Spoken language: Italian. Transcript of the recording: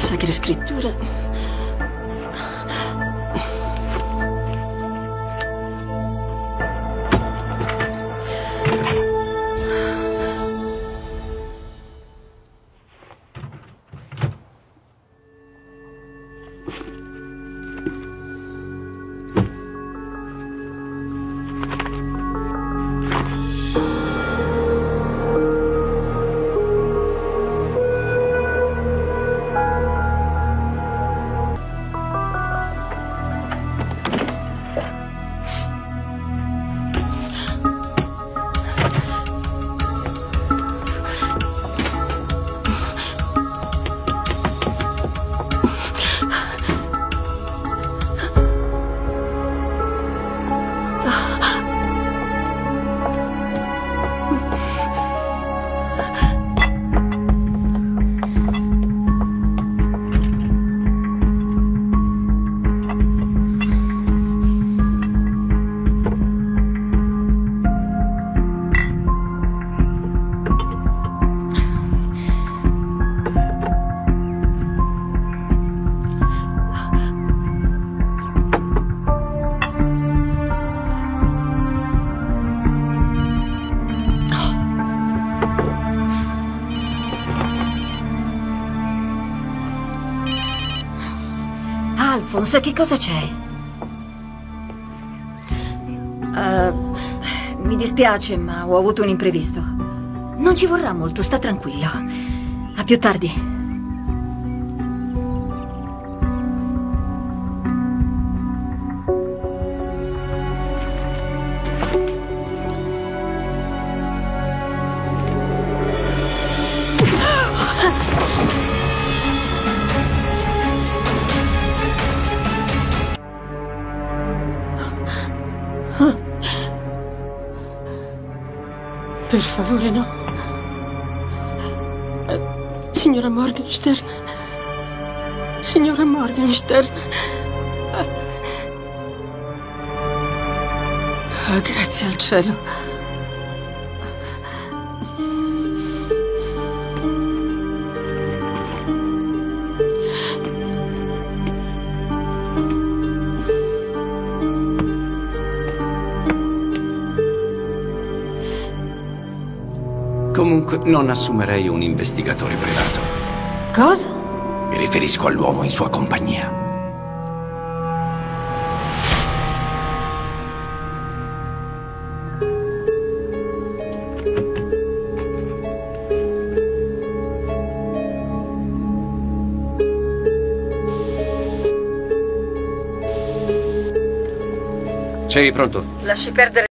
Sacre Scritture. Alphonse, che cosa c'è? Mi dispiace, ma ho avuto un imprevisto. Non ci vorrà molto, sta tranquillo. A più tardi. Per favore, no. Signora Morgenstern. Signora Morgenstern. Oh, grazie al cielo. Comunque, non assumerei un investigatore privato. Cosa? Mi riferisco all'uomo in sua compagnia. Sei pronto? Lasci perdere.